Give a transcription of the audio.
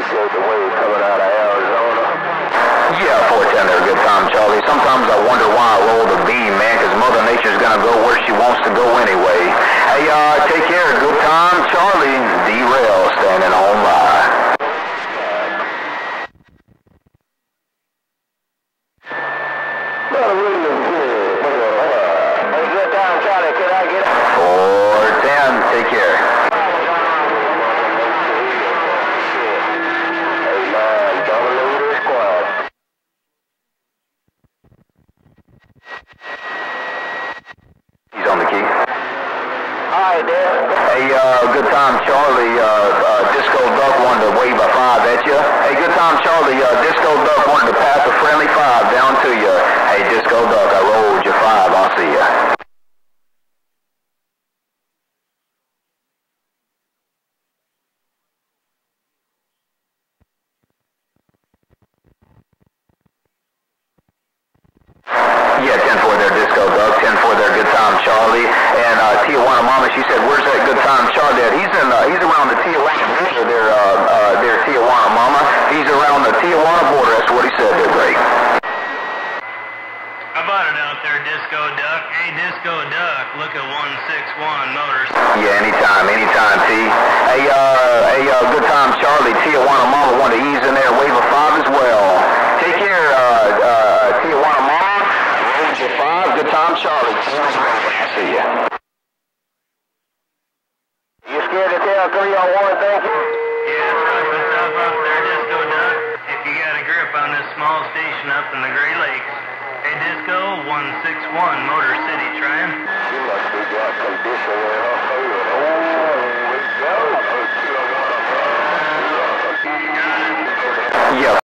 appreciate the wave coming out of Arizona. Yeah, 410 there, good time, Charlie. Sometimes I wonder why I roll the beam, man, because Mother Nature's going to go where she wants to go anyway. Hey, take care, good time, Charlie. Derail, standing on by. Well, really good. Hey, good time, Charlie. Could I get it? 410, take care. He's on the key. Hi, there. Hey, good time, Charlie. Disco Duck wanted to wave a 5 at you. Hey, good time, Charlie. Disco Duck wanted to pass a friendly 5 down to you. Hey, Disco Duck, I rolled your 5. I'll see ya. Yeah, 10-4 there, Disco Duck. 10-4 there, good time, Charlie. And Tijuana Mama, she said, "Where's that good time, Charlie?" At? He's around the Tijuana border there, Tijuana Mama. He's around the Tijuana border. That's what he said. They're great. How about it out there, Disco Duck? Hey, Disco Duck, look at 161 Motors. Yeah, anytime, T. Hey, good time, Charlie. Tijuana Mama wanted to ease in there, wave a 5 as well. Take care, Tijuana Mama. Rolled your 5. Good time, Charlie. I see ya. You scared to tell 301 thank you? Yeah, suck myself up there, Disco Duck. If you got a grip on this small station up in the Great Lakes. Hey, Disco, 161 Motor City trying. You must be got condition in her favor. Oh, we go. Yeah.